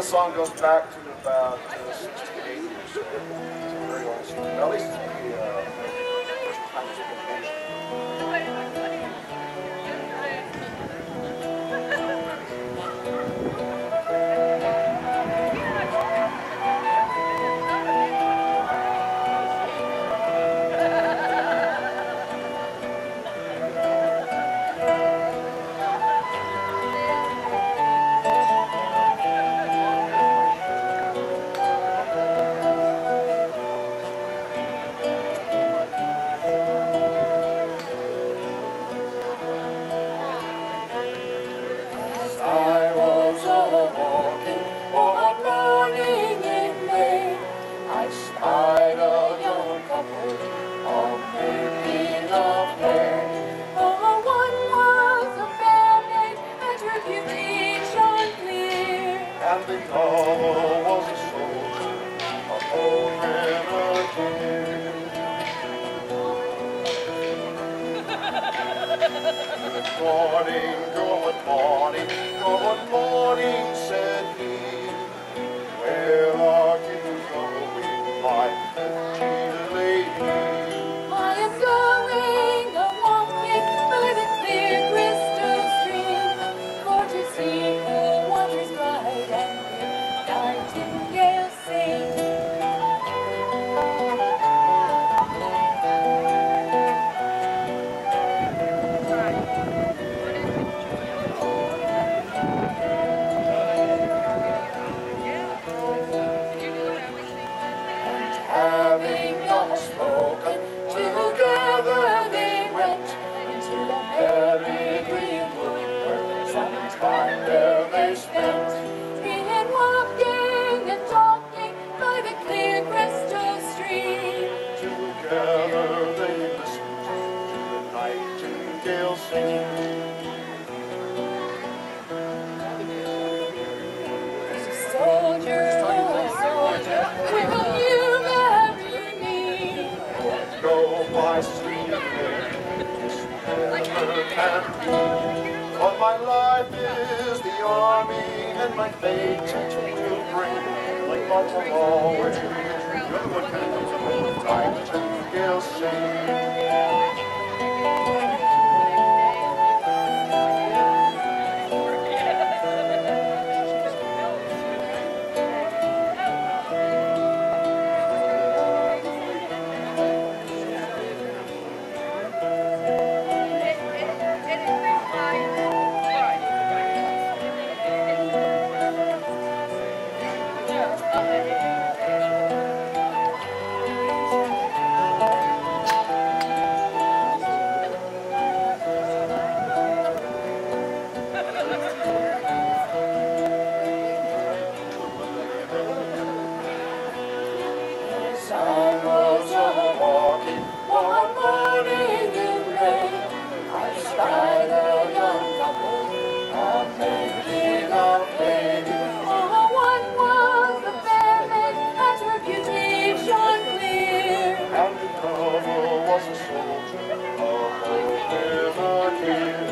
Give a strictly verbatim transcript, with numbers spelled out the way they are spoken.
this song goes back to about uh, sixty-eight years. So it's a very old song. At least it's the uh, first time it's been mentioned. And the other was a soldier, a old Grenadier. Good morning, good morning, good morning, said he. Where are you going, my pretty lady? I am going a-walking by the clear crystal stream, for to see the waters glide and hear nightingales sing. And having not spoken, together they went into a very green wood, where some time there they spent, in walking and talking by the clear crystal stream. Together they listened to the nightingale sing. Soldier, oh soldier, will you marry me? Go, my sweet lady, this never can be. For my life is the army, and my fate will bring. But will always the nightingale sing. I was a-walking one morning in May. I spied a young couple, a-making love lady. Oh, one was the fair maid, and her beauty shone clear. And the other was a soldier, a old Grenadier.